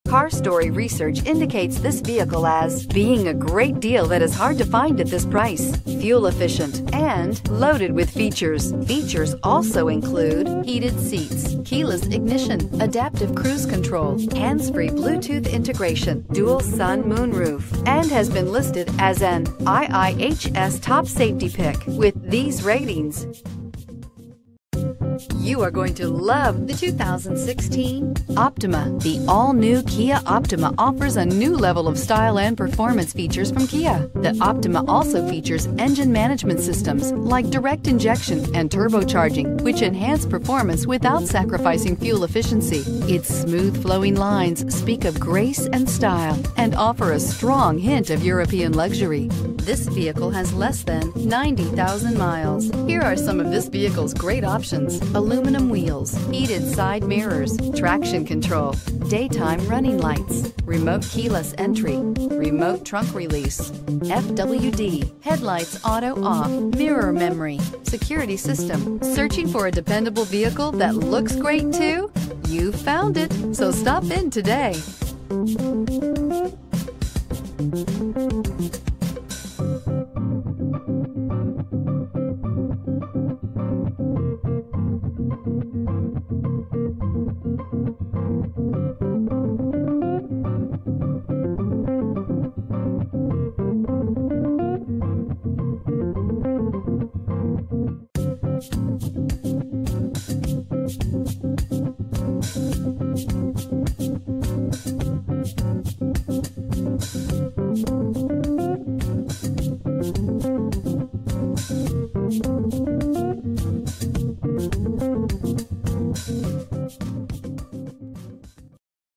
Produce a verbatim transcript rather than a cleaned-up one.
Car Story research indicates this vehicle as being a great deal that is hard to find at this price, fuel efficient, and loaded with features. Features also include heated seats, keyless ignition, adaptive cruise control, hands-free Bluetooth integration, dual sun moonroof, and has been listed as an I I H S top safety pick. With these ratings, you are going to love the two thousand sixteen Optima. The all-new Kia Optima offers a new level of style and performance features from Kia. The Optima also features engine management systems like direct injection and turbocharging, which enhance performance without sacrificing fuel efficiency. Its smooth flowing lines speak of grace and style and offer a strong hint of European luxury. This vehicle has less than ninety thousand miles. Here are some of this vehicle's great options: aluminum wheels, heated side mirrors, traction control, daytime running lights, remote keyless entry, remote trunk release, F W D, headlights auto off, mirror memory, security system. Searching for a dependable vehicle that looks great too? You found it, so stop in today.